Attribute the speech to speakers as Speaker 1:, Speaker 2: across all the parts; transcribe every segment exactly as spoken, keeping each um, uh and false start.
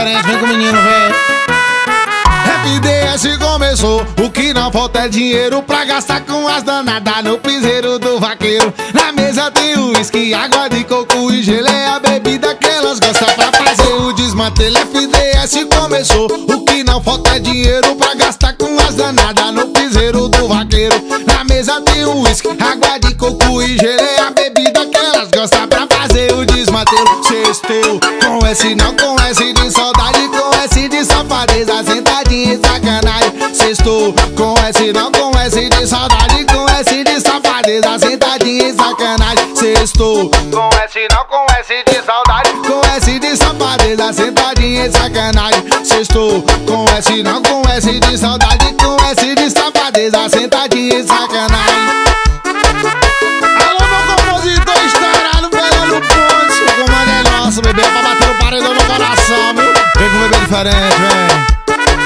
Speaker 1: diferente, vem com o menino, vem.
Speaker 2: F D S começou, o que não falta é dinheiro pra gastar com as danadas no piseiro do vaqueiro. Na mesa tem uísque, água de coco e geleia, a bebida que elas gostam pra fazer o desmantelo. F D S começou, o que não falta é dinheiro pra gastar com as danadas no piseiro do vaqueiro. Na mesa tem uísque, água de coco e geleia, a bebida que elas gostam pra fazer o desmantelo. Sextou, com S não com S de saudade, com S de safadeza, sentadinha e sacanagem. Sextou, com S não com S de saudade, com S de safadeza, sentadinha e sacanagem. Sextou, com S não com S de saudade, com S de safadeza, sentadinha e sacanagem. Sextou, com S não com S de saudade, com S de safadeza, sentadinha e sacanagem. Alô, meu compositor estourado, pegando pontos. O comando é nosso, bebê, pra bater no paredão no coração, viu?
Speaker 1: Vem com o bebê diferente, vem.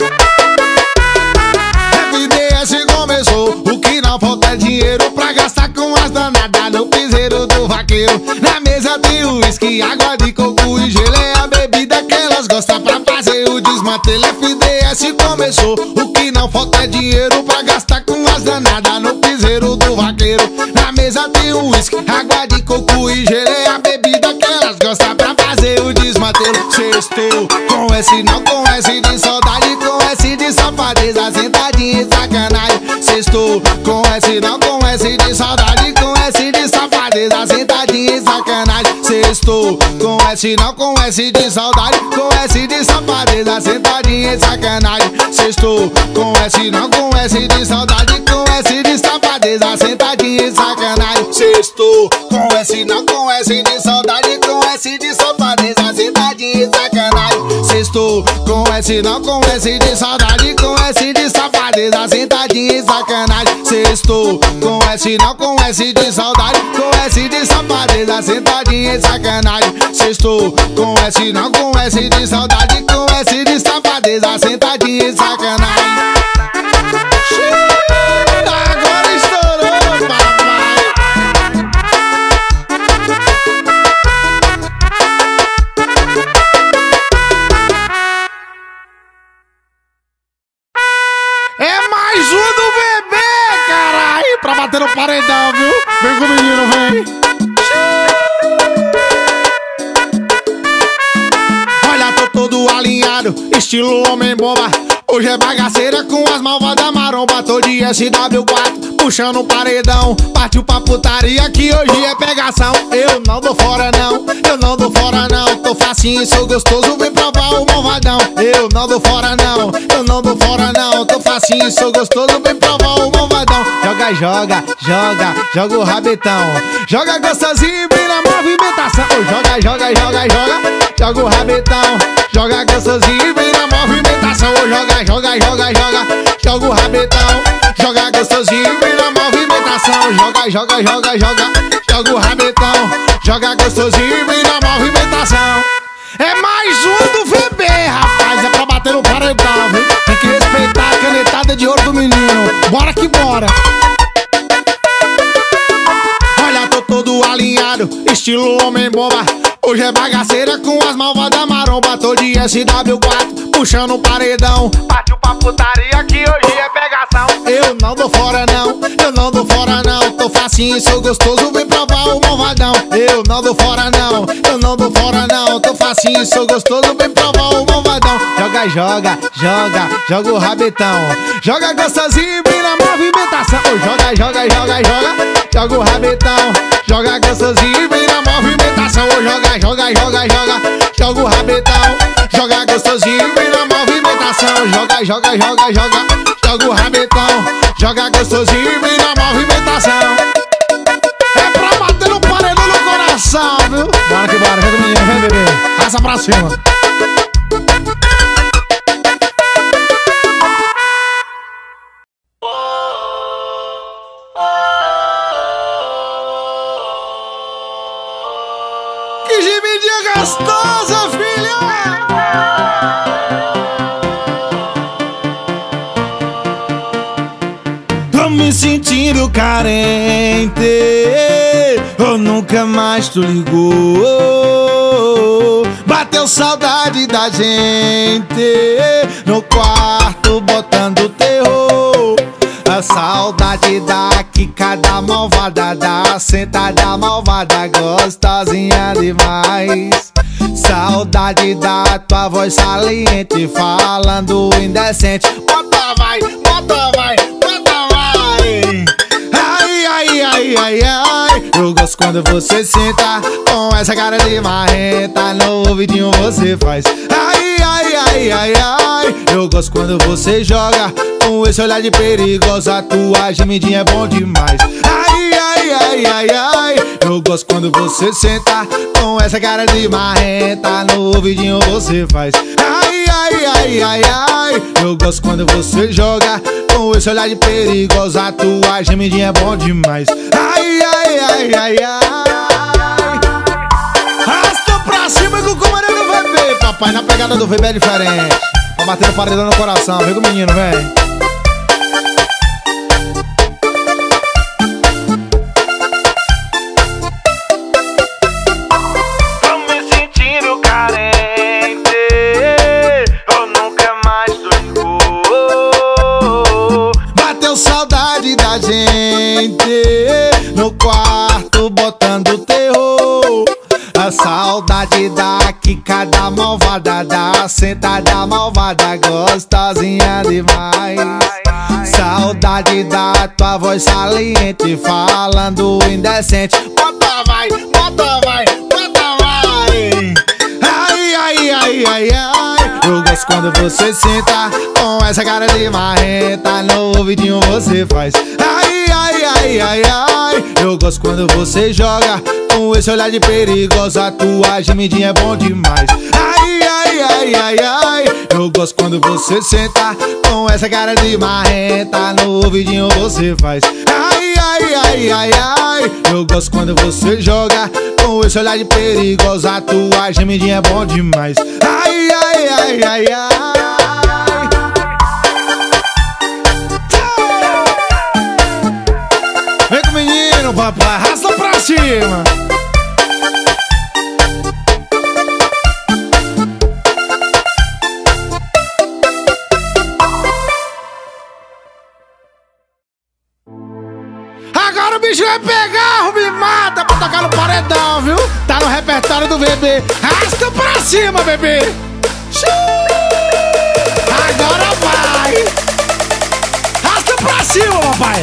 Speaker 2: F D S começou, o que não falta é dinheiro pra gastar com as danadas no piseiro do vaqueiro. Na mesa tem uísque, água de coco e geleia, a bebida que elas gostam pra fazer o desmantelo. F D S começou, o que não falta é dinheiro pra gastar com as danadas no piseiro do vaqueiro. Na mesa tem uísque, água de coco e geleia, a bebida que elas gostam pra fazer o desmantelo. Sextou, com S não com S de saudade, com S de safadeza, sentadinha e sacanagem. Sextou, com S não com S de saudade, com S de safadeza, sentadinha e sacanagem. Sextou, com S não com S de saudade, com S de safadeza, sentadinha e sacanagem. Sextou, com S não com S de saudade, com S de safadeza, sentadinha e sacanagem. Sextou, com S não com S de saudade, com S de safadeza, sentadinha e sacanagem. Sextou, com S não com S de saudade, com S de safadeza, sentadinha e sacanagem. Sextou, com S não com S de saudade, com S de safadeza, sentadinha e sacanagem. Sextou, com S não com S de saudade, com S de safadeza, sentadinha e sacanagem. Agora estourou, papai. É mais um do bebê, caralho, pra bater no paredão, viu? Vem com o menino, vem. Olha, tô todo alinhado, estilo homem bomba. Hoje é bagaceira com as malvadas maromba. Tô de S W quatro, puxando o paredão. Partiu pra putaria que hoje é pegação. Eu não dou fora não, eu não dou fora não. Tô facinho, sou gostoso, vem provar o malvadão. Eu não dou fora não, eu não dou fora não. Tô facinho, sou gostoso, vem provar o malvadão. Joga, joga, joga, joga o rabetão. Joga gostosinho, vem na movimentação. Oh, joga, joga, joga, joga, joga o rabetão. Joga gostosinho, vem na movimentação. Oh, joga, joga, joga, joga, joga o rabetão. Joga gostosinho, vem na movimentação. Joga, joga, joga, joga, joga o rabetão. Joga gostosinho, vem na movimentação. É mais um do V B, rapaz, é pra bater no paredão, viu? Tem que respeitar a canetada de ouro do menino. Bora que bora. Olha, tô todo alinhado, estilo homem bomba. Hoje é bagaceira com as malvadas maromba. Tô de S W quatro, puxando o paredão. Partiu pra putaria que hoje é pegação. Eu não dou fora não, eu não dou fora não. Tô facinho, sou gostoso, vem provar o malvadão. Eu não dou fora não, eu não dou fora não. Tô facinho, sou gostoso, vem provar o malvadão. Joga, joga, joga, joga o rabetão. Joga gostosinho, vem na movimentação. Oh, joga, joga, joga, joga, joga o rabetão. Joga gostosinho, vem na movimentação. Oh, joga, joga, joga, joga, joga o rabetão. Joga gostosinho, vem na movimentação. Joga, joga, joga, joga, joga o rabetão. Joga gostosinho, vem na movimentação. É pra bater no paredão no coração, viu?
Speaker 1: Bora que bora, vem com o menino, vem, bebê.
Speaker 2: Raça pra cima. Que gemidinha gostosa, filha!
Speaker 1: Tô me sentindo carente, ou nunca mais tu ligou. Bateu
Speaker 2: saudade da gente no quarto botando terror. A saudade da Kika da malvada, da sentada malvada, gostosinha demais. Saudade da tua voz saliente, falando indecente. Bota vai, bota vai, bota vai. Ai, ai, ai, ai, ai. Eu gosto quando você senta com essa cara de marrenta, no ouvidinho você faz. Ai, ai, ai, ai, ai. Eu gosto quando você joga com esse olhar de perigosa, tua gemidinha é bom demais. Ai, ai, ai, ai, ai. Eu gosto quando você senta com essa cara de marrenta, no ouvidinho você faz. Ai, ai, ai, ai, ai. Eu gosto quando você joga com esse olhar de perigosa, tua gemidinha é bom demais. Ai, ai, ai, ai, ai. Arrasta pra cima que o comandante do V B, papai, na pegada do V B é diferente. Pra bater no paredão no coração, vem com o menino, vem. No quarto botando terror. A saudade da Kika da malvada, da sentada malvada, gostosinha demais. Saudade da tua voz saliente, falando indecente. Bota vai, bota vai, bota vai. Ai, ai, ai, ai, ai. Eu gosto quando você senta com essa cara de marrenta, no ouvidinho você faz. Ai, ai, ai, ai, ai. Eu gosto quando você joga com esse olhar de perigosa, tua gemidinha é bom demais. Ai, ai, ai, ai, ai. Eu gosto quando você senta com essa cara de marrenta, no ouvidinho você faz. Ai, ai, ai, ai, ai. Eu gosto quando você joga com esse olhar de perigosa, tua gemidinha é bom demais. Ai, ai, ai, ai, ai. Vem com o menino, papai, arrasta pra cima. Agora o bicho vai pegar, me mata pra tocar no paredão, viu? Tá no repertório do V B. Arrasta pra cima, bebê. Agora vai. Arrasta pra cima, papai.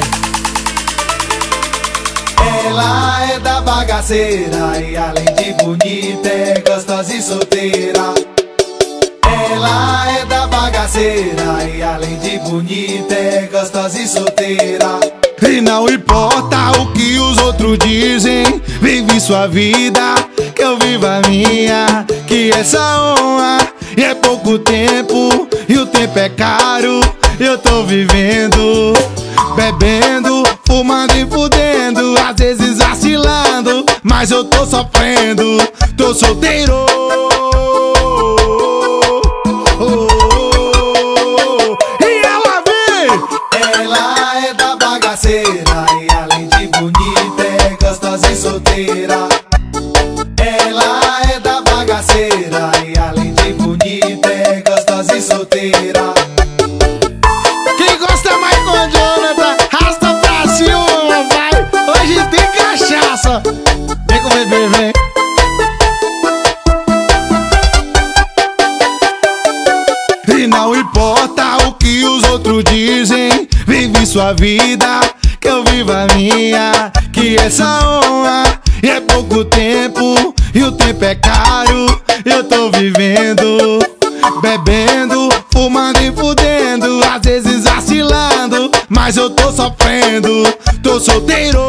Speaker 3: Ela é da bagaceira e além de bonita é gostosa e solteira. Ela é da bagaceira e além de bonita é gostosa e solteira.
Speaker 2: E não importa o que os outros dizem, vive sua vida, que eu vivo a minha. Que essa honra e é pouco tempo, e o tempo é caro. Eu tô vivendo, bebendo, fumando e fudendo, às vezes vacilando, mas eu tô sofrendo, tô solteiro. E ela vem!
Speaker 3: Ela é da bagaceira e além de bonita é gostosa e solteira. Ela é da bagaceira e além de bonita é gostosa e solteira.
Speaker 2: Quem gosta mais com Jonathan, arrasta pra cima, vai. Hoje tem cachaça. Vem com o bebê, vem. E não importa o que os outros dizem, vive sua vida, que eu vivo a minha. Que essa honra e é pouco tempo, e o tempo é caro. Eu tô vivendo, bebendo, fumando e fudendo, às vezes vacilando, mas eu tô sofrendo, tô solteiro.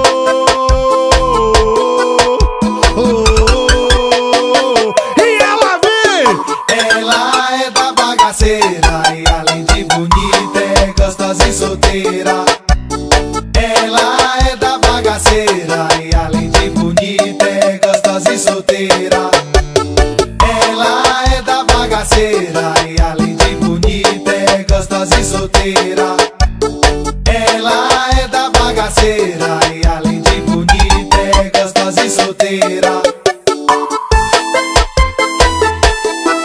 Speaker 2: E ela vem!
Speaker 3: Ela é da bagaceira e além de bonita é gostosa e solteira. Ela é da bagaceira e além de bonita é gostosa e solteira. Ela é da bagaceira e além de bonita é gostosa e solteira. Ela é da bagaceira e além de bonita é gostosa e solteira.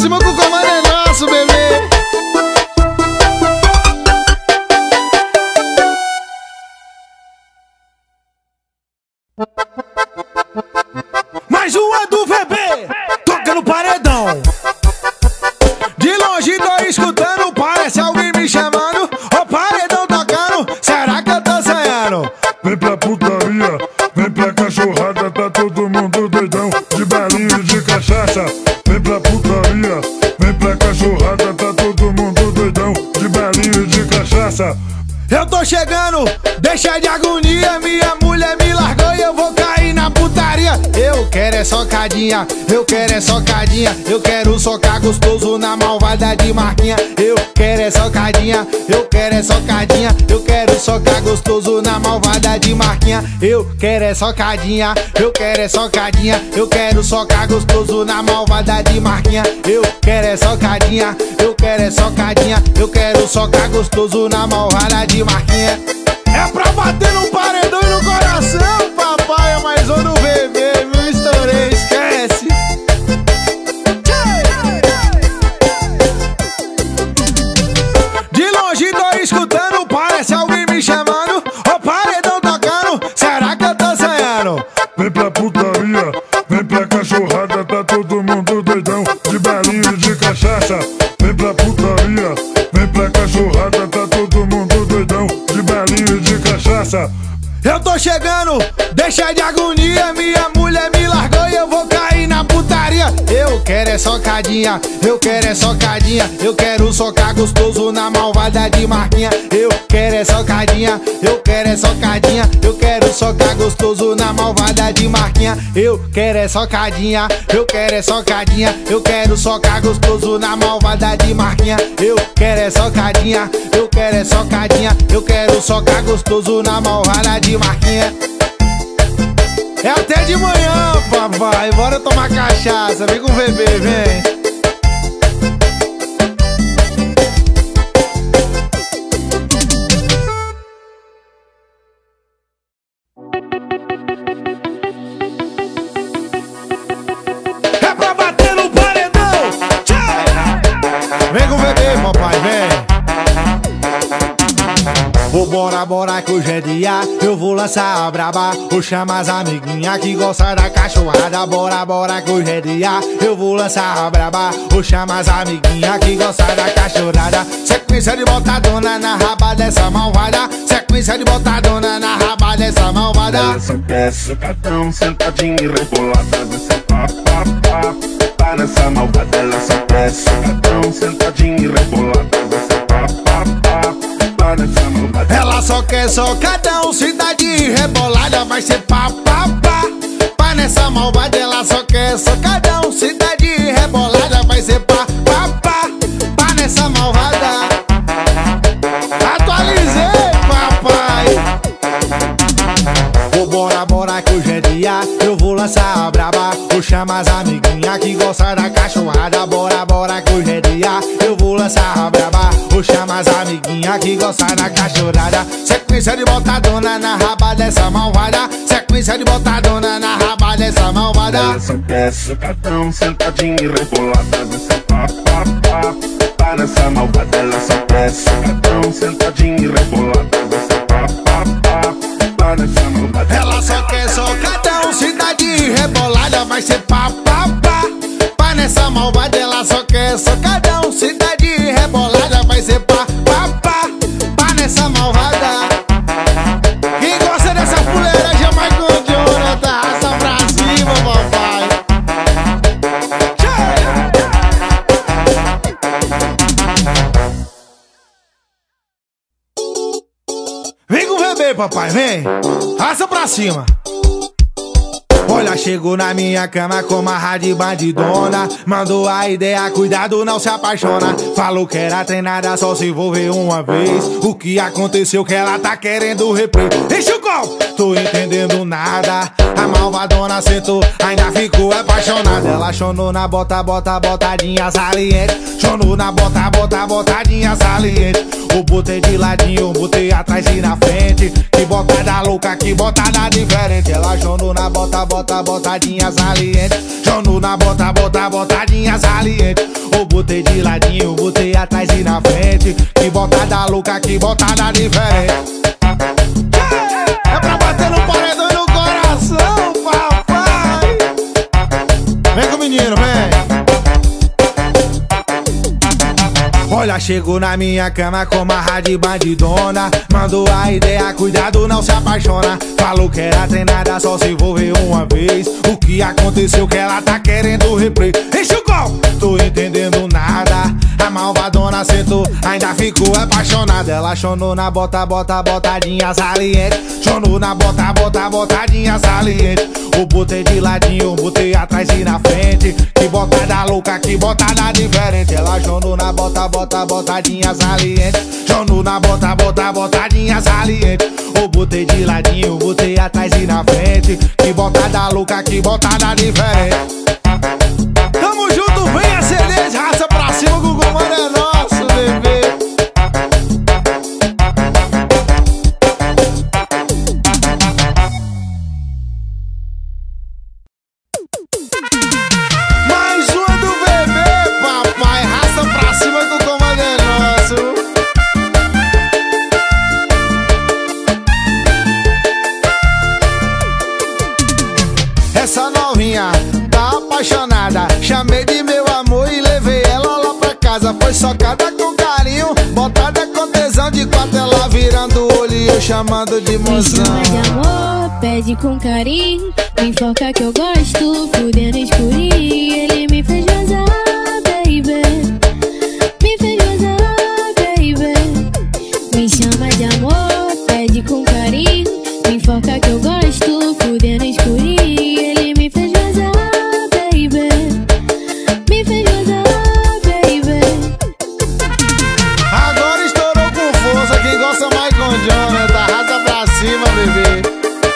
Speaker 2: cima que o comando é nosso, bebê.
Speaker 1: Mais uma do V B, toca no paredão.
Speaker 2: De longe tô escutando, parece alguém me chamando. O paredão tocando, será que eu tô sonhando?
Speaker 4: Vem pra putaria, vem pra cachorrada, tá todo mundo doidão, de balinho de cachaça. Vem pra putaria, vem pra cachorrada, tá todo mundo doidão, de balinho de cachaça.
Speaker 2: Eu tô chegando, deixa de agonia, minha mulher me largou e eu vou cair na putaria. Eu quero é socadinha, eu quero é socadinha, eu quero socar gostoso na malvada de Marquinha. Eu quero é socadinha, eu quero é socadinha, eu quero socar gostoso na malvada de Marquinha. Eu quero é socadinha, eu quero é socadinha, eu quero socar gostoso na malvada de Marquinha. Eu quero é socadinha, eu quero é socadinha, eu quero socar gostoso na malvada de Marquinha. É pra bater no paredão e no coração, papai. É mais um do V B, me estourei, esquece. De longe tô escutando, parece alguém me chamando. O paredão tocando, será que eu tô sonhando?
Speaker 4: Vem pra putaria, vem pra cachorrada, tá todo mundo doidão, de balinho de cachaça. Vem pra putaria, vem pra cachorrada, tá todo mundo doidão, de balinho de cachaça.
Speaker 2: Eu tô chegando, deixa de agonia, minha mulher me largou e eu vou cair na putaria. Eu quero é socadinha, eu quero é socadinha, eu quero socar gostoso na malvada de Marquinha. Eu quero é socadinha, eu quero é socadinha, eu quero socar gostoso na malvada de Marquinha. Eu quero é socadinha, eu quero é socadinha, eu quero socar gostoso na malvada de Marquinha. Eu quero é socadinha, eu quero é socadinha, eu quero socar gostoso na malvada de Marquinha. É até de manhã, papai. Bora tomar cachaça. Vem com o V B, vem.
Speaker 1: É pra bater no paredão. Tchau.
Speaker 2: Vem com o V B, papai, vem. Ô, bora, bora que hoje é dia, eu vou lançar a braba. Vou chamar as amiguinhas que gostam da cachorrada. Bora, bora que hoje é dia, eu vou lançar a braba. Vou chamar as amiguinhas que gostam da cachorrada. Sequência de botadona na raba dessa malvada. Sequência de botadona na raba dessa malvada.
Speaker 4: Ela só quer socadão, sentadinha e rebolada, você pá, pá, pá. Pá nessa malvada, ela só quer socadão, sentadinha e rebolada, você pá, pá, pá. Pá nessa malvada.
Speaker 2: Ela só quer socadão, cidade rebolada, vai ser pá, pá, pá. Pá nessa malvada, ela só quer socadão, cidade rebolada, vai ser pá, pá, pá. Pá nessa malvada. Atualizei, papai. Ô, bora, bora que hoje é dia, eu vou lançar a braba. Vou chamar as amiguinhas que gostam da cachorrada. Bora, bora que hoje é dia, eu vou lançar a braba. Vou chamar as amiguinhas que gostam da cachorrada. Sequência de botadona na raba dessa malvada. Sequência de botadona na raba dessa malvada.
Speaker 4: Ela só quer socadão, sentadinha e rebolada, você pá, pá, pá. Pá nessa malvada, ela só quer socadão, sentadinha e rebolada, você pá, pá, pá. Pá nessa malvada.
Speaker 2: Ela só quer socadão, cidade rebolada, vai ser pá, pá, pá. Pá nessa malvada, ela só quer socadão, cidade rebolada, vai ser pá, pá, pá. Pá nessa malvada. Quem gosta dessa fuleiragem vai com o Jonathan, raça pra cima, papai. Vem com o V B, papai, vem. Raça pra cima. Olha, chegou na minha cama com uma rádio bandidona. Mandou a ideia, cuidado, não se apaixona. Falou que era treinada, só se envolver uma vez. O que aconteceu que ela tá querendo replay. Enche o copo, tô entendendo nada. A malvadona sentou, ainda ficou apaixonada. Ela chonou na bota, bota, botadinha saliente. Chonou na bota, bota, botadinha saliente. Eu botei de ladinho, botei atrás e na frente. Que bota botada louca, que botada diferente. Ela jonou na bota, bota, botadinha saliente. Jonou na bota, bota, botadinha saliente. Eu botei de ladinho, botei atrás e na frente. Que botada louca, que botada diferente. É pra bater no paredão e no coração, papai. Vem com o menino, vem. Olha, chegou na minha cama com uma rádio bandidona. Mandou a ideia, cuidado, não se apaixona. Falou que era treinada, só se envolveu uma vez. O que aconteceu que ela tá querendo replay. Enche o gol! Tô entendendo nada. A malvadona sentou, ainda ficou apaixonada. Ela chonou na bota, bota, botadinha saliente. Chonou na bota, bota, botadinha saliente. Eu botei de ladinho, botei atrás e na frente. Que botada louca, que botada diferente. Ela chonou na bota, bota, botadinha saliente. Chonou na bota, bota, botadinha saliente. Eu botei de ladinho, botei atrás e na frente. Que botada louca, que botada diferente. Tamo junto, vem a C D de raça pra cima, que o comando é nosso, bebê. Mais uma do bebê, papai. Raça pra cima, que o comando é nosso. Essa novinha tá apaixonada. Chamei de meu amor e levei ela lá pra casa. Foi socada com carinho, botada com tesão. De quatro ela virando o olho e eu chamando de mozão.
Speaker 5: Me chama de amor, pede com carinho. Me enfoca que eu gosto, fudendo escurinho. Ele me fez gozar, baby. Me fez gozar, baby. Me chama de amor, pede com carinho. Me enfoca que eu gosto, fudendo escurinho. Ele me fez gozar, baby. Me fez gozar, baby.
Speaker 2: Agora estourou com força. Quem gosta mais com Jonathan, arrasa pra cima, bebê.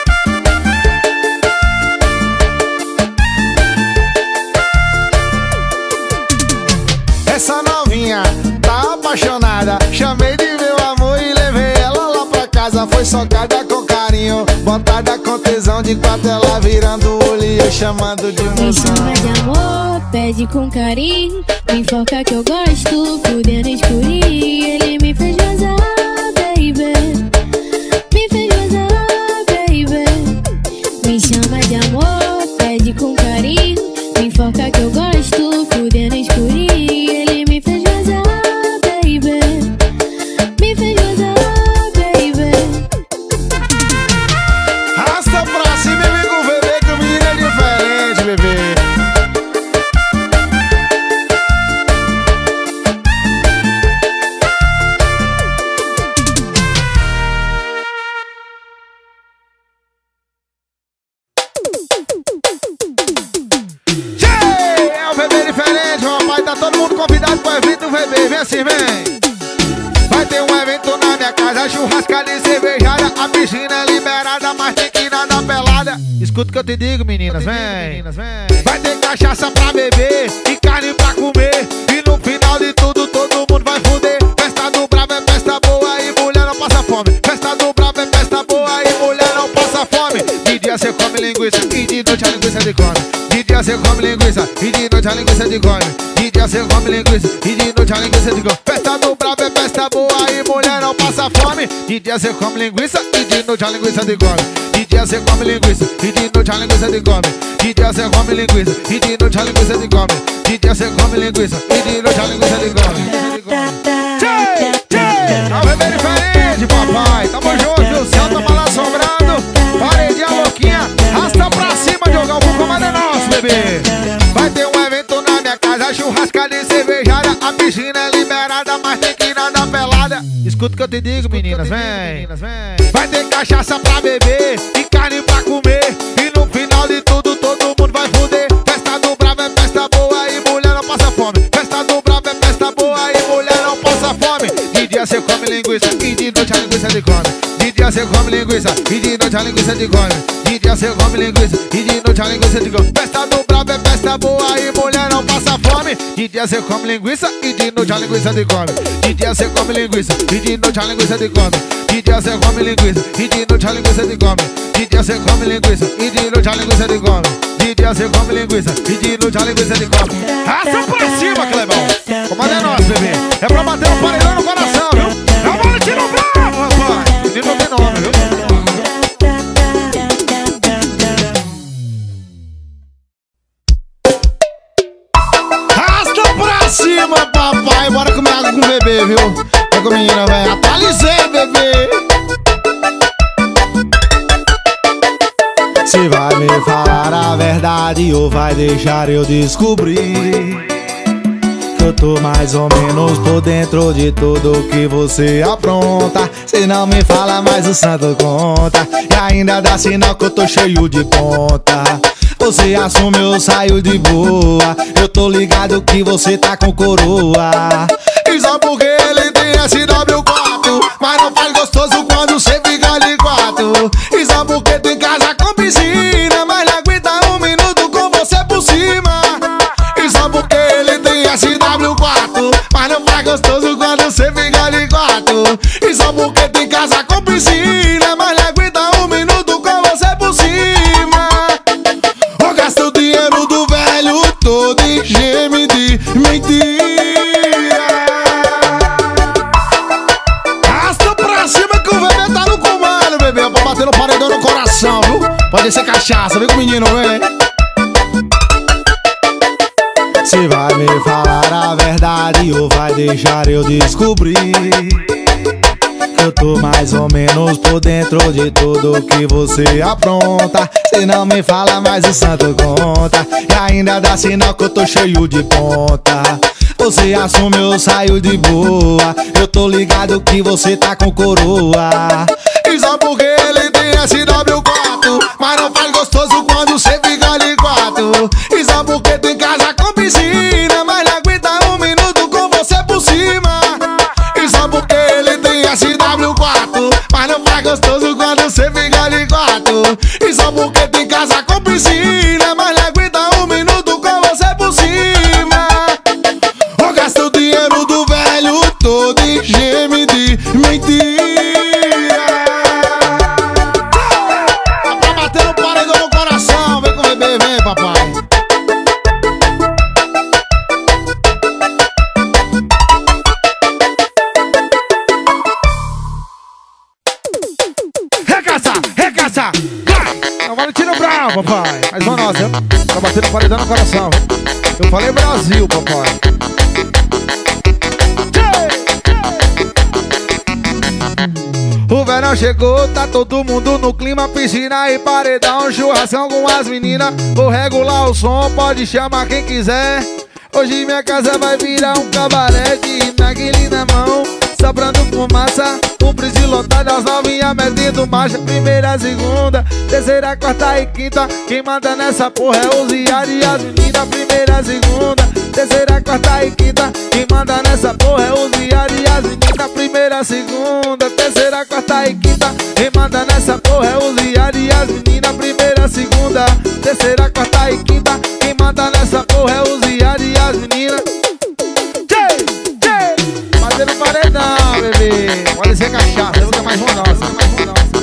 Speaker 2: Essa novinha tá apaixonada. Chamei de meu amor e levei ela lá pra casa. Foi socada com carinho, botada com tesão. De quatro ela virando o olho e eu chamando de
Speaker 5: Me
Speaker 2: mozão.
Speaker 5: chama de amor, pede com carinho. Me enfoca que eu gosto, fudendo escurinho. Ele me fez gozar, baby. Me fez gozar, baby. Me chama de amor, pede com carinho. Me enfoca que eu gosto, fudendo escurinho. Ele me fez gozar, baby. Me fez gozar, baby.
Speaker 2: Rasta pra cima e vem com o bebê, que o menino é diferente, bebê. Tchê, é o bebê diferente, rapaz. Tá todo mundo convidado pro evento do bebê. Vem assim, vem. Vai ter um evento na minha casa, churrascada e cervejada. A piscina é liberada, mas tem que nadar pelada. Escuta o que eu te digo, meninas, vem. Vai ter cachaça pra beber e carne pra comer. E no final de tudo, todo mundo vai fuder. Festa do bravo é festa boa e mulher não passa fome. Festa do bravo é festa boa e mulher não passa fome. De dia cê come linguiça e de noite a linguiça de come. De dia cê come linguiça e de noite a linguiça de come. De dia cê come linguiça e de noite a linguiça de come. Festa do bravo é festa boa e mulher não passa fome. De dia cê come linguiça e de noite a linguiça de come. De dia cê come linguiça e de noite a linguiça de come. De dia cê come linguiça e de noite a linguiça de come. De dia cê come linguiça e de noite a linguiça de come. Tchê, tchê, é um bebê diferente, papai. Tamo junto, o céu tá mal assombrado. Paredinha louquinha, rasta pra cima, jogar o comando é nosso, bebê. Vai ter um evento na minha casa, churrascada e cervejada. A piscina é liberada, mas tem que nadar pelada. Escuta o que eu te digo, meninas, vem. Vai ter cachaça pra beber e carne pra comer. E no final de tudo, todo mundo vai fuder. Festa do bravo é festa boa e mulher não passa fome. Festa do bravo é festa boa e mulher não passa fome. De dia cê come linguiça e de noite a linguiça de come. De dia cê come linguiça e de noite a linguiça de come. De dia cê come linguiça e de noite a linguiça de come. Festa do brabo é festa boa e mulher não passa fome. De dia cê come linguiça e de noite a linguiça de come. De dia cê come linguiça e de noite a linguiça de come. De dia cê come linguiça e de noite a linguiça de come. De dia cê come linguiça e de noite a linguiça de come. De dia cê come linguiça e de noite a linguiça de come. Raça pra cima, Clebão. Comanda é nosso, bebê. É pra bater um paredão no coração, viu? É o Valentino Bravo, rapaz. Menino não tem nome, viu? Rasta pra cima, papai. Bora comer água com o bebê, viu? Vai com a menina, velho. Atualizei, bebê.
Speaker 3: Você vai me falar a verdade ou vai deixar eu descobrir que eu tô mais ou menos por dentro de tudo que você apronta. Se não me fala mais o santo conta e ainda dá sinal que eu tô cheio de ponta. Você assume, eu saio de boa. Eu tô ligado que você tá com coroa.
Speaker 2: E só porque ele tem S W quatro, mas não faz gostoso quando cê fica de quatro. E só porque tem casa com piscina, mas não aguenta um minuto com você por cima. E só porque ele tem S W quatro, mas não faz gostoso quando cê fica de quatro. E só porque tem casa com piscina, mas não aguenta um minuto com você por cima. Eu gasto o dinheiro do velho todo em geme de mentira. Arrasta pra cima que o bebê tá no comando, bebê. É pra bater no paredão no coração, viu? Pode ser cachaça, vem com o menino, vem.
Speaker 3: Você vai me falar a verdade ou vai deixar eu descobrir que eu tô mais ou menos por dentro de tudo que você apronta. Se não me fala mais o santo conta e ainda dá sinal que eu tô cheio de ponta. Você assume, eu saio de boa. Eu tô ligado que você tá com coroa.
Speaker 2: E só porque ele tem S W quatro, mas não faz gostoso quando cê fica de quatro. E só porque tem casa com piscina, mas não aguenta um minuto com você por cima. E só porque ele tem S W quatro, mas não faz gostoso quando cê fica de quatro. E só porque tem casa com piscina, mas não aguenta um minuto com você por cima. Eu gasto o dinheiro do velho todo em geme de mentira. É pra bater no paredão no coração, vem com o bebê, vem, papai. Recaça, recaça, vai! É o Valentino Bravo, papai. Mais uma nossa, tá batendo paredão no coração. Eu falei Brasil, papai. O verão chegou, tá todo mundo no clima. Piscina e paredão, churrascão com as meninas. Vou regular o som, pode chamar quem quiser. Hoje minha casa vai virar um cabaré de narguilé na mão, sobrando fumaça, o brise lotado, as novinhas metendo marcha. Primeira, segunda, terceira, quarta e quinta. Quem manda nessa porra é o Ziad e as meninas. Primeira, segunda, terceira, quarta e quinta. Quem manda nessa porra é o Ziad e as meninas. Primeira, segunda, terceira, quarta e quinta. Quem manda nessa porra é o Ziad e as meninas. Primeira, segunda, terceira, quarta e quinta. Quem manda nessa porra é o Ziad e as meninas. Batendo paredão, bebê. Pode ser cachaça, eu vou ter mais uma nossa, mais uma nossa.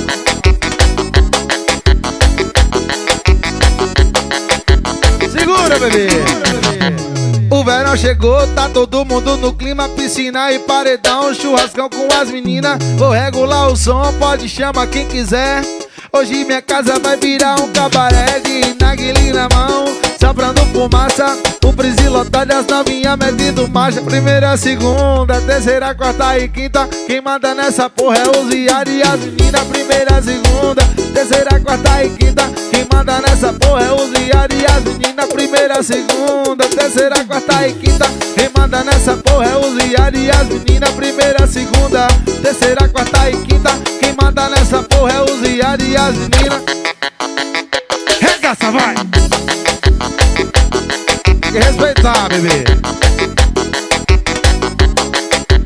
Speaker 2: Segura, bebê. O verão chegou, tá todo mundo no clima. Piscina e paredão, churrascão com as meninas. Vou regular o som, pode chamar quem quiser. Hoje minha casa vai virar um cabaré de narguilé na mão, sobrando fumaça, o brise lotado, as novinhas metendo marcha. Primeira, segunda, terceira, quarta e quinta. Quem manda nessa porra é o Ziad e as meninas. Primeira, segunda, terceira, quarta e quinta. Quem manda nessa porra é o Ziad e as meninas. Primeira, segunda, terceira, quarta e quinta. Quem manda nessa porra é o Ziad e as meninas. Primeira, segunda, terceira, quarta e quinta. Quem manda nessa porra é o Ziad e as meninas. Regaça, vai! Tem que respeitar, bebê.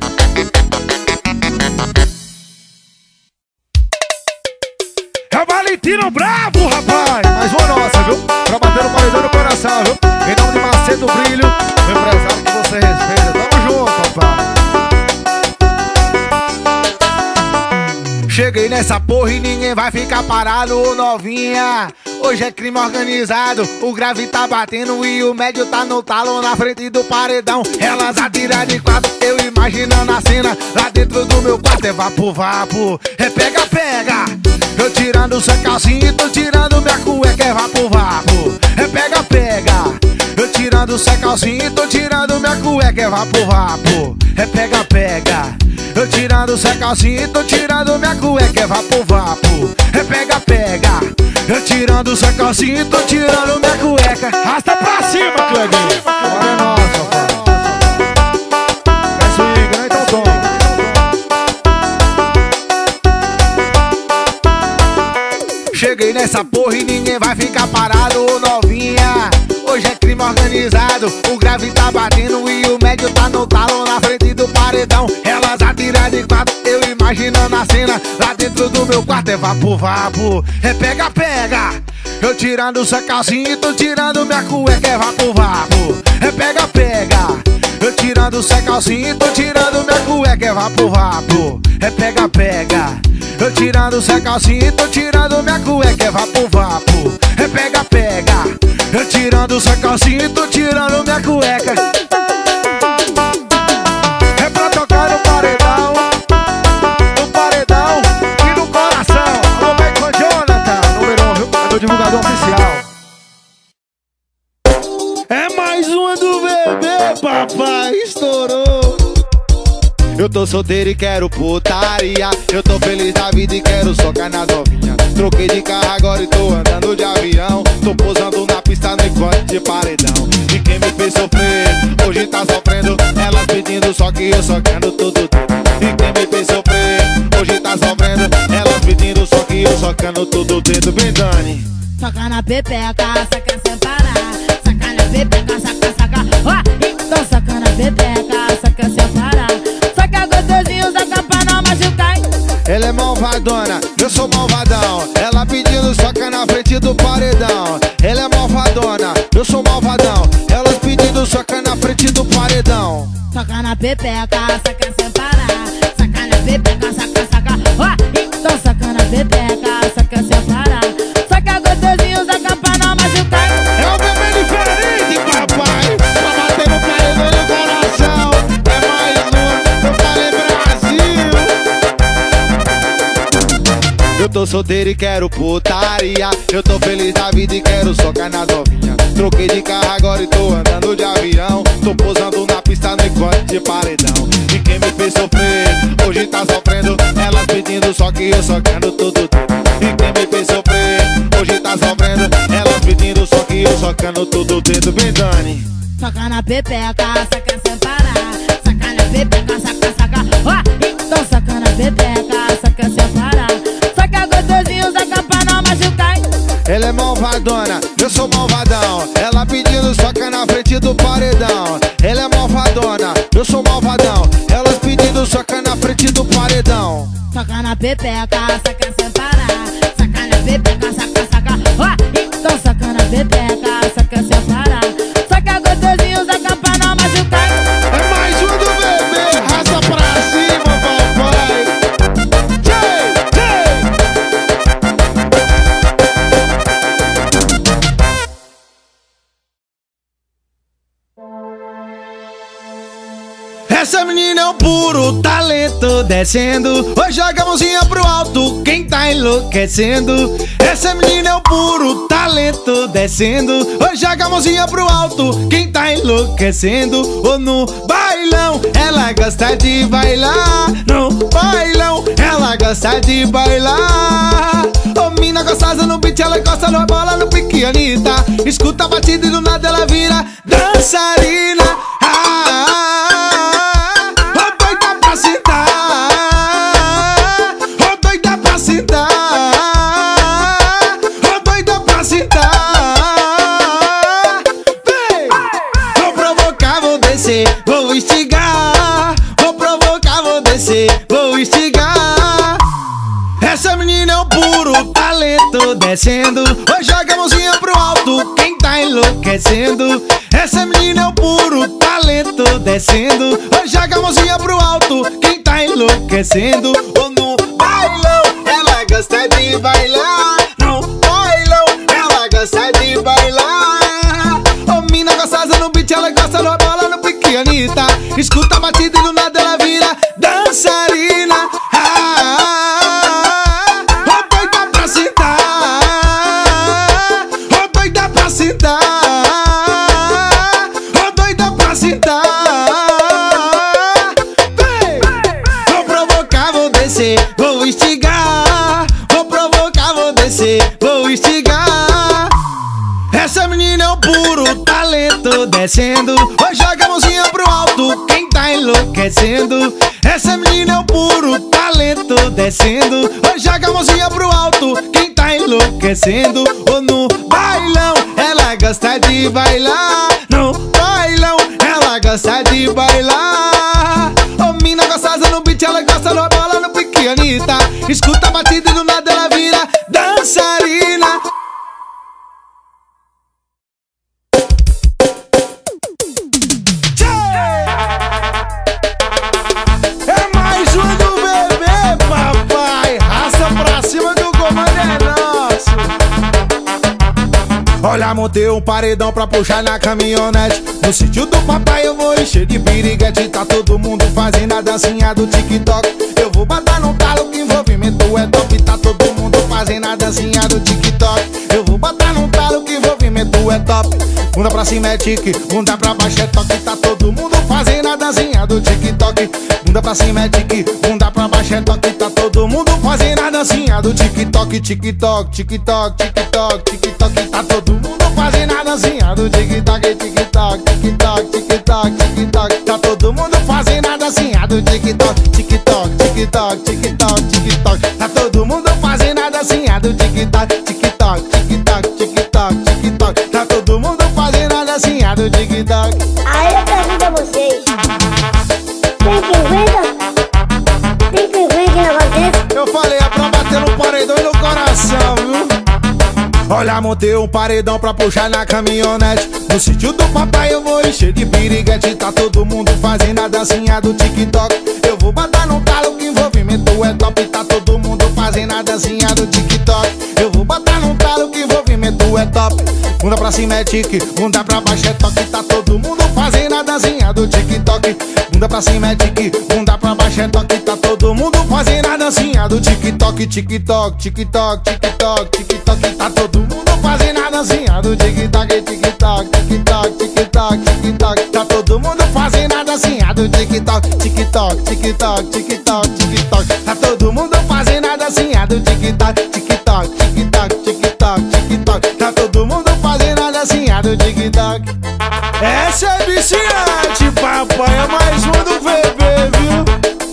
Speaker 2: É o
Speaker 1: Argentino bravo, rapaz.
Speaker 2: Mais uma nossa, viu? Pra bater no paredão no coração, viu? Em nome de Macedo Brilho, meu empresário que você respeita. Tamo junto, papai. Cheguei nessa porra e ninguém vai ficar parado, ô novinha. Hoje é crime organizado, o grave tá batendo e o médio tá no talo na frente do paredão. Elas atiram de quatro, eu imaginando a cena. Lá dentro do meu quarto é vapo, vapo, é pega, pega. Eu tirando sua calcinha e tô tirando minha cueca, é vapo, vapo, é pega, pega. Eu tirando sua calcinha e tô tirando minha cueca, é vapo, vapo, é pega, pega. Eu tirando sua calcinha e tô tirando minha cueca, é vapo, vapo, é pega, pega. Eu tirando sua calcinha e tô tirando minha cueca.
Speaker 1: Rasta pra cima, Cleguinho.
Speaker 2: Agora é nossa, papai. É swing, né? Então toma. Cheguei nessa porra e ninguém vai ficar parado, ô novinha. Hoje é crime organizado, o grave tá batendo e o médio tá no talo na frente do paredão. Elas atiram de quatro, eu imaginando a cena. Lá dentro do meu quarto é vapo, vapo, é pega, pega. Eu tirando sua calcinha e tô tirando minha cueca, é vapo, vapo, é pega, pega. Eu tirando sua calcinha e tô tirando minha cueca, é vapo, vapo, é pega, pega. Eu tirando sua calcinha e tô tirando minha cueca, é vapo, vapo, é pega, pega. Eu tirando sua calcinha e tô tirando minha cueca. É pra tocar no paredão, no paredão e no coração. Alô, Michael Jonathan, número um, viu? É do divulgador oficial.
Speaker 1: É mais uma do bebê, papai, estourou.
Speaker 2: Eu tô solteiro e quero putaria. Eu tô feliz da vida e quero socar na novinha. Troquei de carro agora e tô andando de avião. Tô posando na pista no encontro de paredão. E quem me fez sofrer, hoje tá sofrendo. Elas pedindo só que eu socando tudo dentro. E quem me fez sofrer, hoje tá sofrendo. Elas pedindo só que eu socando tudo dentro. Bem, Dani.
Speaker 5: Soca na pepeca, saca sem parar. Saca na pepeca, saca, saca. Ó, então saca na pepeca, saca sem parar. Saca gostosinho, saca pra não machucar.
Speaker 2: Ela é malvadona, eu sou malvadão. Ela pedindo soca na frente do paredão. Ela é malvadona, eu sou malvadão. Elas pedindo soca na frente do paredão.
Speaker 5: Soca na pepeca, saca sem parar. Saca na pepeca, saca, saca. Ó, então saca na pepeca, saca sem parar. Saca gostosinho, saca pra não machucar.
Speaker 1: É um bebê diferente, papai.
Speaker 2: Pra bater no paredão no coração. É mais uma, eu falei Brasil. Eu tô solteiro e quero putaria. Eu tô feliz da vida e quero socar na novinha. Troquei de carro agora e tô andando de avião. Tô posando na pista no encontro de paredão. E quem me fez sofrer, hoje tá sofrendo. Elas pedindo só que eu socando tudo dentro. E quem me fez sofrer, hoje tá sofrendo. Elas pedindo só que eu socando tudo dentro. Bem, Dani.
Speaker 5: Soca na pepeca, saca sem parar. Saca na pepeca, saca, saca. Ó, então saca na pepeca, saca sem parar. Saca gostosinho, saca pra não machucar.
Speaker 2: Ela é malvadona, eu sou malvadão. Ela pedindo soca na frente do paredão. Ela é malvadona, eu sou malvadão. Elas pedindo soca na frente do paredão.
Speaker 5: Soca na pepeca, saca sem parar. Saca na pepeca, saca, saca. Ó, então saca na pepeca, saca sem parar. Saca gostosinho, saca pra não machucar.
Speaker 2: É mais um do bebê, raça pra cima, papai. Tchê, tchê.
Speaker 1: Essa menina é um puro talento descendo. Hoje joga a mãozinha pro alto, quem tá enlouquecendo. Essa menina é um puro talento descendo. Hoje joga a mãozinha pro alto, quem tá enlouquecendo. Ou no bailão, ela gosta de bailar. No bailão, ela gosta de bailar. Ô mina gostosa no beat, ela gosta no bola no pique, Anitta. Escuta a batida e do nada ela vira dançarina. Ah, ah, ah. Vou instigar, vou provocar, vou descer, vou instigar. Essa menina é um puro talento descendo. Oi, joga a mãozinha pro alto, quem tá enlouquecendo. Essa menina é o puro talento descendo. Oi, joga a mãozinha pro alto, quem tá enlouquecendo. Oh, no bailão, ela gosta de bailar. No bailão, ela gosta de bailar. Oh, mina gostosa no beat, ela gosta da bola no pique, Anitta. Escuta a batida e do nada ela vira dançarina. Ah, oh, doida pra sentar. Oh, doida pra sentar. Oh, doida pra sentar. Vem! Vou provocar, vou descer, vou instigar. Vou provocar, vou descer, vou instigar. Essa menina é o puro talento descendo. Oi, joga a mãozinha pro alto, quem tá enlouquecendo. Essa menina é o puro talento descendo. Oi, joga a mãozinha pro alto, quem tá enlouquecendo. Oh, no bailão, ela gosta de bailar. No bailão, ela gosta de bailar. Oh, mina gostosa no beat, ela gosta da bola no pique, Anitta. Escuta a batida e do nada ela vira dançarina. Olha, montei um paredão pra puxar na caminhonete. No sítio do papai eu vou encher de piriguete. Tá todo mundo fazendo a dancinha do TikTok. Eu vou botar no talo que envolvimento é top. Tá todo mundo fazendo a dancinha do TikTok. Eu vou botar no talo que envolvimento é top. Bunda pra cima é tique, bunda pra baixo é toque. Tá todo mundo fazendo a dancinha do TikTok. Bunda pra cima é tique, bunda pra baixo é toque. Tá todo mundo fazendo a dancinha do TikTok. TikTok, TikTok, TikTok, TikTok. Tá todo mundo fazendo a dancinha do TikTok. TikTok, TikTok, TikTok, TikTok. Tá todo mundo fazendo a dancinha do TikTok. TikTok, TikTok, TikTok, TikTok. Tá todo mundo fazendo a dancinha do TikTok. TikTok, TikTok, TikTok, TikTok. Tá todo mundo fazendo a dancinha do TikTok.
Speaker 6: Aí eu pergunto a vocês: tem que aguenta? Tem que aguenta que negócio desse?
Speaker 1: Eu falei, é pra bater no paredão e no coração, viu? Olha, montei um paredão pra puxar na caminhonete. No sítio do papai eu vou encher de piriguete. Tá todo mundo fazendo a dancinha do TikTok. Eu vou botar no talo que envolvimento é top. Tá todo mundo fazendo a dancinha do TikTok. Eu vou botar no talo que envolvimento é top. Bunda pra cima é tique, bunda pra baixo é toque. Tá todo mundo fazendo a dancinha do TikTok. Bunda pra cima é tique, bunda pra baixo é toque. Tá todo mundo fazendo a dancinha do TikTok. TikTok, TikTok, TikTok, TikTok. Tá todo mundo fazendo a dancinha do TikTok. TikTok, TikTok, TikTok, TikTok. Tá todo mundo fazendo a dancinha do TikTok. TikTok, TikTok, TikTok, TikTok. Tá todo mundo fazendo a dancinha do TikTok. TikTok, TikTok, TikTok, TikTok. Tá todo mundo fazendo a dancinha do TikTok. Essa é viciante, papai, é mais uma do V B, viu?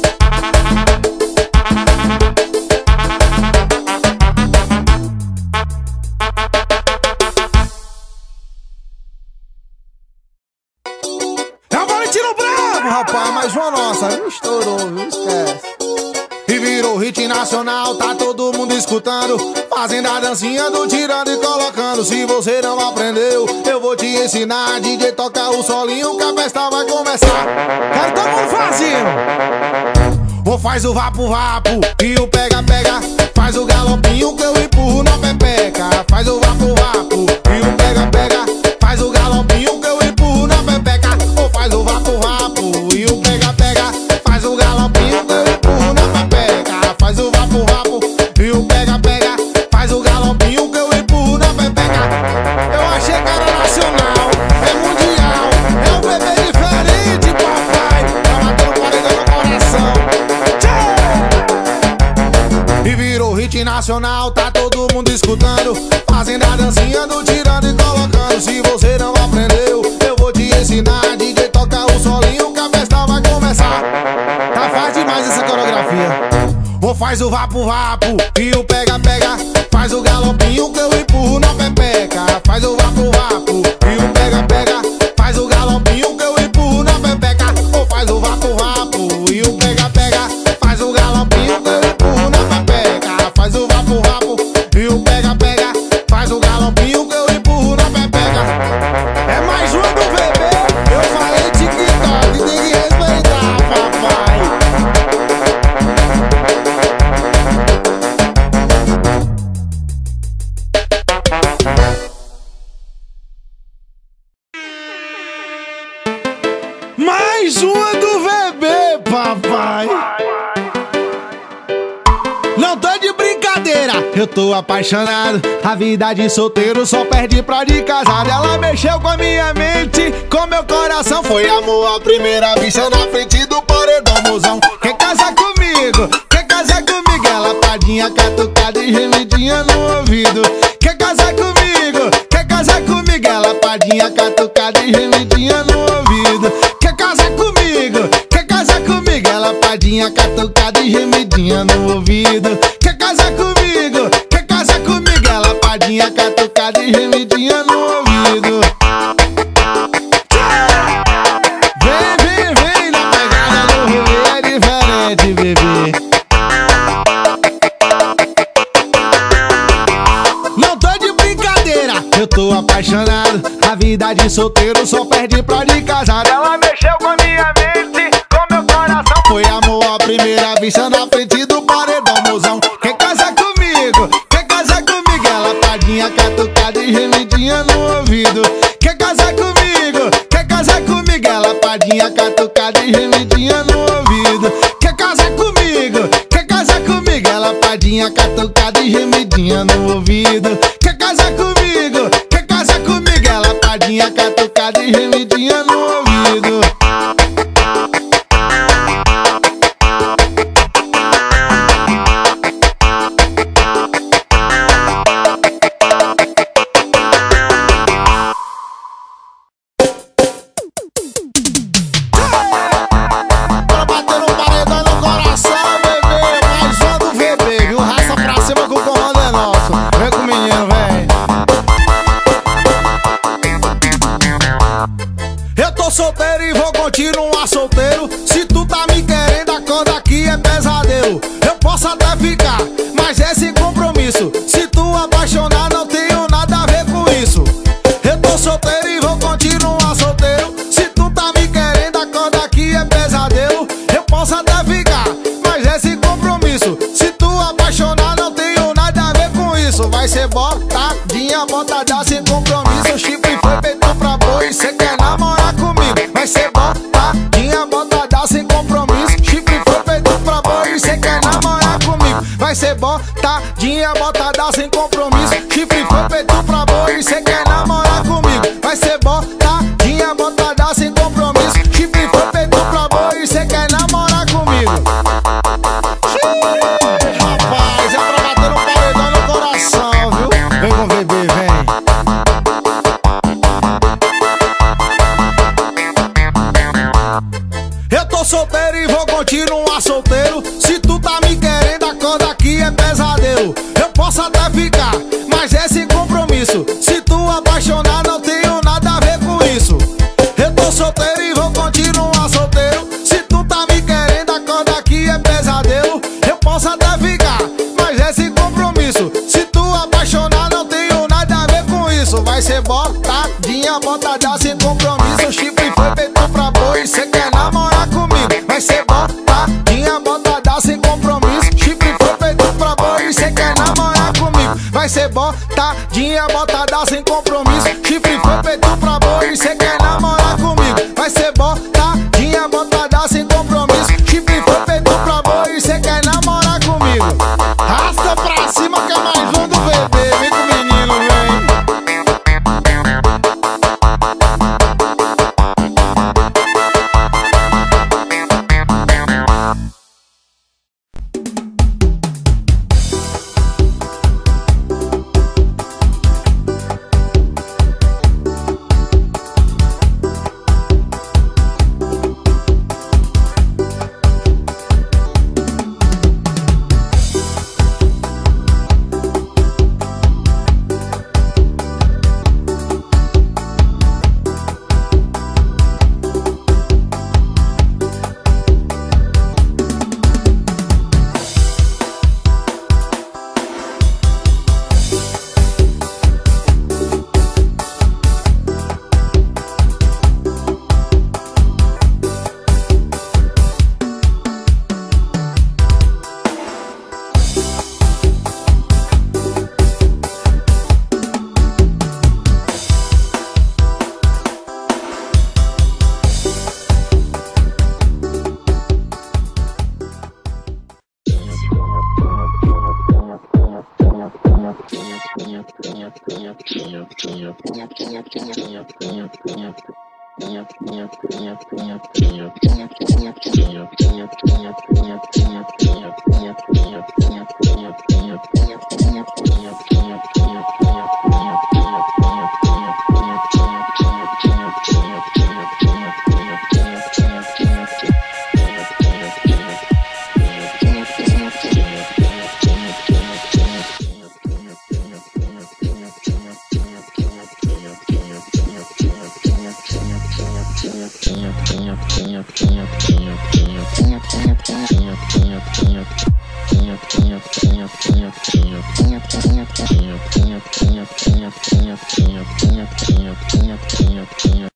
Speaker 1: É o Valentino Bravo, rapaz, mais uma nossa, viu? Estourou, viu? Esquece. E virou hit nacional, tá todo mundo escutando. Fazendo a dancinha do tirando e colocando. Se você não aprendeu, eu vou te ensinar. D J toca o solinho que a festa vai começar. Quero todo mundo fazendo. Ou faz o vapo-vapo e o pega-pega. Faz o galopinho que eu empurro na pepeca. Faz o vapo-vapo e o pega-pega. Faz o galopinho que eu empurro na pepeca. Ou faz o vapo-vapo e o pega-pega. Faz o galopinho que eu empurro na pepeca. Faz o vapo-vapo e o pega-pega. Faz o galopinho que eu empurro na pepeca. Eu achei que era nacional, é mundial. É um bebê diferente, papai. Tá batendo paredão no coração. Tchê! E virou hit nacional, tá todo mundo escutando. Fazendo a dancinha do tirando e colocando. Se você não aprendeu, eu vou te ensinar. D J toca o solinho que a festa vai começar. Tá fácil demais essa coreografia. Ou faz o vapo-vapo e o pega-pega. Faz o galopinho que eu empurro na pepeca. Faz o vapo-vapo e o pega-pega. Faz o galopinho que eu empurro na pepeca. Ou faz o vapo-vapo e o pega-pega. Faz o galopinho que eu empurro na pepeca. Faz o vapo-vapo e o pega-pega. eu tô apaixonado. A vida de solteiro só perde pra de casado. Ela mexeu com a minha mente, com meu coração. Foi amor à primeira vista na frente do paredão, mozão. Quer casar comigo? Quer casar comigo? Ela padinha, catucada e gemidinha no ouvido. Quer casar comigo? Quer casar comigo? Ela padinha, catucada e gemidinha no ouvido. Quer casar comigo? Quer casar comigo? Ela padinha, catucada e gemidinha no ouvido. Quer casar comigo? Quer casar comigo? Ela padinha, catucada e gemidinha no ouvido. Vem, vem, vem na pegada do rolê, é diferente, bebê. Não tô de brincadeira, eu tô apaixonado. A vida de solteiro só perde pra de casado. Ela mexeu com a minha mente, com meu coração. Foi amor à primeira vista na frente do paredão, mozão. Quer casar comigo? Quer casar comigo? Ela padinha, catucada e gemidinha no ouvido. Quer casar comigo? Quer casar comigo? Ela padinha, catucada e gemidinha no ouvido. Quer casar comigo? Quer casar comigo? Ela padinha, catucada e gemidinha no ouvido. Quer casar comigo? Quer casar comigo? Ela padinha, catucada e gemidinha no ouvido. Pra bater no paredão no coração, bebê. Mais uma do V B, viu? Raça pra cima que o comando é nosso. Vem com o menino, vem. Eu tô solteiro e vou continuar solteiro. Se tu tá me querendo, a coisa aqui é pesadelo. Eu posso até ficar, mas é sem compromisso. Se tu apaixonar, não tenho nada a ver com isso. Eu tô solteiro e vou continuar solteiro. Se tu tá me querendo, a coisa aqui é pesadelo. Eu posso até ficar, mas é sem compromisso. Se tu apaixonar, não tenho nada a ver com isso. Vai ser botadinha, botada sem compromisso. O chifre foi feito pra boi, cê quer namorar comigo. Vai ser botadinha, botada sem compromisso. Chifre foi feito pra boi, cê quer namorar comigo. Vai ser botadinha, botada sem compromisso. Chifre foi feito pra boi, cê quer namorar comigo. Vai ser botadinha, botada sem compromisso. Chifre foi feito pra boi, cê quer namorar comigo. Xiii, rapaz, é pra bater no paredão no coração, viu? Vem com o bebê, vem. Eu tô solteiro e vou continuar solteiro. Se tu tá me querendo, a coisa aqui é pesadelo. Eu posso até ficar, mas é sem compromisso. Se tu apaixonar, não tenho nada a ver com isso. Eu tô solteiro e vou continuar solteiro. Se tu tá me querendo, a coisa aqui é pesadelo. Eu posso até ficar, mas é sem compromisso. Se tu apaixonar, não tenho nada a ver com isso. Vai ser botadinha, botada sem compromisso. O chifre foi feito pra boi, cê quer namorar comigo. Vai ser botadinha, botada sem compromisso. Chifre foi feito pra boi, cê quer namorar comigo. Vai ser botadinha, botada sem compromisso. Chifre foi feito pra boi, cê quer namorar comigo. Vai ser botadinha, botada sem compromisso. Chifre foi feito pra boi, cê quer namorar comigo. Rasta pra cima que é mais um do V B. Vem com o menino, vem.
Speaker 5: Yeah.